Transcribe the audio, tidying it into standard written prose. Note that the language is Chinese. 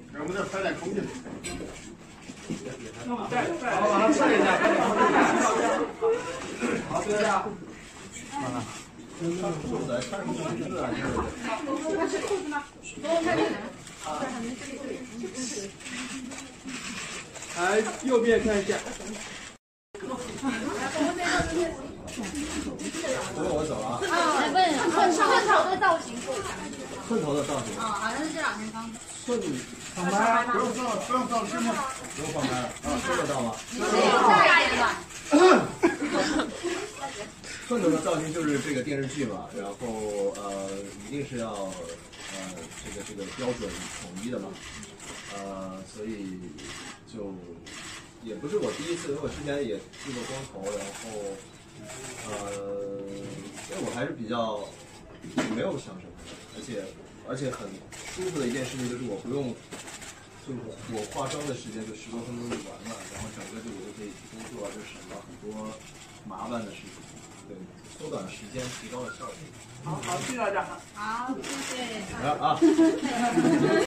我们这拍点空气。 那我们再往上测一下，拍点空气。好，对呀。 穿裤子，穿什么裙子啊？ 那是裤子吗？多看点。 来，右边看一下。 我走了啊。 来问寸头的造型。 寸头的造型。 好像是这2天刚。 寸。 放开。 不用造是吗？不用放开了。啊，收得到吗？ 下一个吧。 寸头的造型就是这个电视剧嘛，然后一定是要这个标准统一的嘛，所以就也不是我第一次，因为我之前也剃过光头，然后因为我还是比较没有想什么的，而且很舒服的一件事情就是我不用，就是我化妆的时间就10多分钟就完了，然后整个我就可以工作，就省了很多麻烦的事情。对，缩短了时间，提高了效率。 好，谢谢大家。 好，谢谢。 来啊。